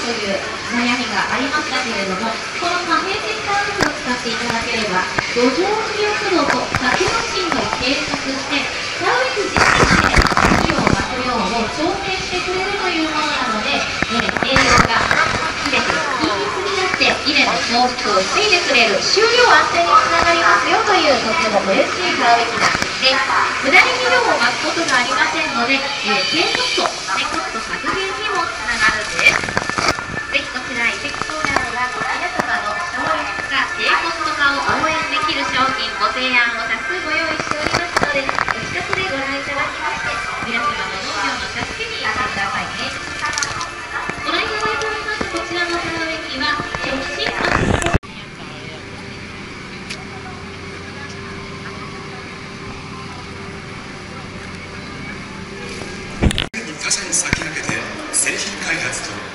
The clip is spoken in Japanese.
という悩みがありましたけれども、この可変積管理機を使っていただければ、土壌魅力度と作用芯を計測して、田植え機自身で肥料、膜量を調整してくれるというものなので、栄養が切れて均一になって稲の消失を防いでくれる、収量安定につながりますよというとても嬉しい田植え機なんですね。無駄に肥料をまくことがありませんので、低コスト、コスト削減にもつながるんです。ぜひこちらイフェクトラーが皆様の省力化、低コスト化を応援できる商品ご提案を多数ご用意しておりますので、お近くでご覧いただきまして、皆様の農業の助けになってくださいね。ご覧いただいておりますこちらの田植え機は直進他社に先駆けて製品開発と